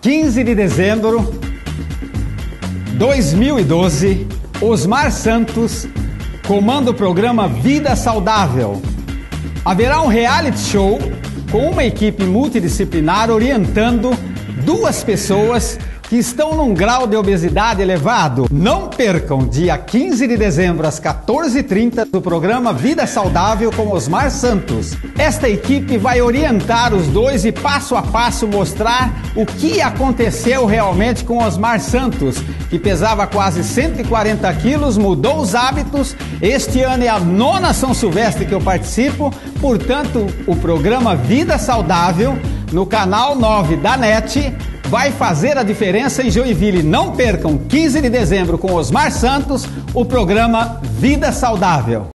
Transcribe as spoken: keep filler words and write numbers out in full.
quinze de dezembro de dois mil e doze, Osmar Santos comanda o programa Vida Saudável. Haverá um reality show com uma equipe multidisciplinar orientando duas pessoas que estão num grau de obesidade elevado. Não percam, dia quinze de dezembro, às quatorze e trinta, do programa Vida Saudável com Osmar Santos. Esta equipe vai orientar os dois e passo a passo mostrar o que aconteceu realmente com Osmar Santos, que pesava quase cento e quarenta quilos, mudou os hábitos. Este ano é a nona São Silvestre que eu participo, portanto, o programa Vida Saudável, no canal nove da NET, vai fazer a diferença em Joinville. Não percam, quinze de dezembro com Osmar Santos, o programa Vida Saudável.